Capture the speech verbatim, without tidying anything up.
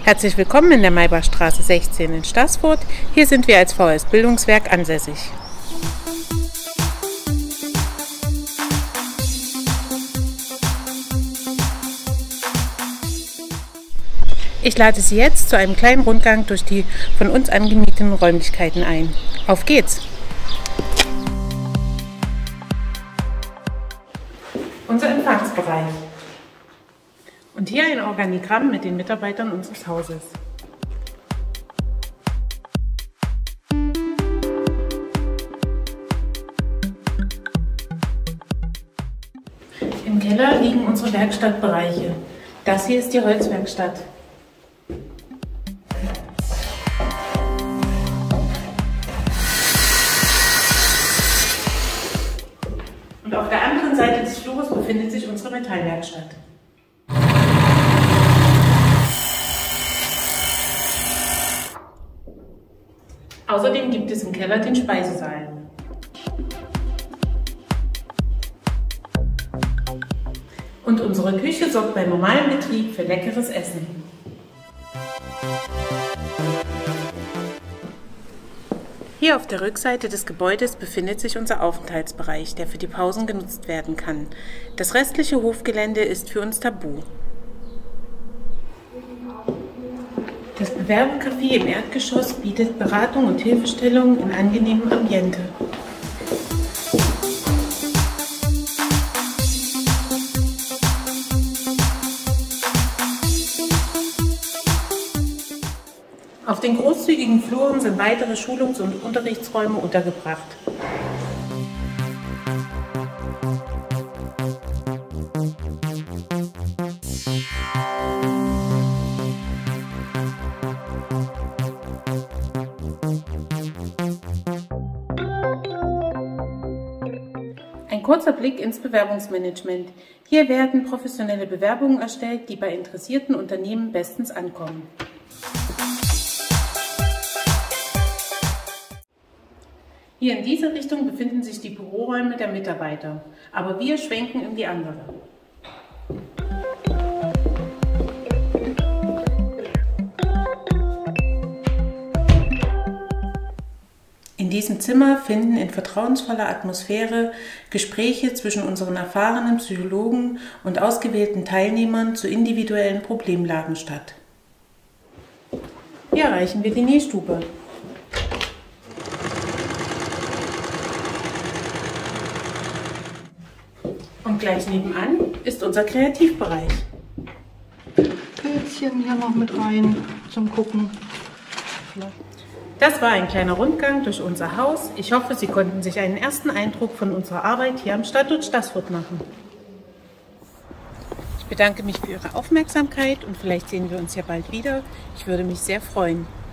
Herzlich willkommen in der Maybachstraße sechzehn in Staßfurt. Hier sind wir als V S Bildungswerk ansässig. Ich lade Sie jetzt zu einem kleinen Rundgang durch die von uns angemieteten Räumlichkeiten ein. Auf geht's! Unser Empfangsbereich. Und hier ein Organigramm mit den Mitarbeitern unseres Hauses. Im Keller liegen unsere Werkstattbereiche. Das hier ist die Holzwerkstatt. Und auf der anderen Seite des Flurs befindet sich unsere Metallwerkstatt. Außerdem gibt es im Keller den Speisesaal. Und unsere Küche sorgt bei normalem Betrieb für leckeres Essen. Hier auf der Rückseite des Gebäudes befindet sich unser Aufenthaltsbereich, der für die Pausen genutzt werden kann. Das restliche Hofgelände ist für uns tabu. Das Bewerbercafé im Erdgeschoss bietet Beratung und Hilfestellung in angenehmem Ambiente. Auf den großzügigen Fluren sind weitere Schulungs- und Unterrichtsräume untergebracht. Ein kurzer Blick ins Bewerbungsmanagement. Hier werden professionelle Bewerbungen erstellt, die bei interessierten Unternehmen bestens ankommen. Hier in dieser Richtung befinden sich die Büroräume der Mitarbeiter, aber wir schwenken in die andere. In diesem Zimmer finden in vertrauensvoller Atmosphäre Gespräche zwischen unseren erfahrenen Psychologen und ausgewählten Teilnehmern zu individuellen Problemlagen statt. Hier erreichen wir die Nähstube. Und gleich nebenan ist unser Kreativbereich. Pilzchen hier noch mit rein zum Gucken. Das war ein kleiner Rundgang durch unser Haus. Ich hoffe, Sie konnten sich einen ersten Eindruck von unserer Arbeit hier am Standort Staßfurt machen. Ich bedanke mich für Ihre Aufmerksamkeit und vielleicht sehen wir uns ja bald wieder. Ich würde mich sehr freuen.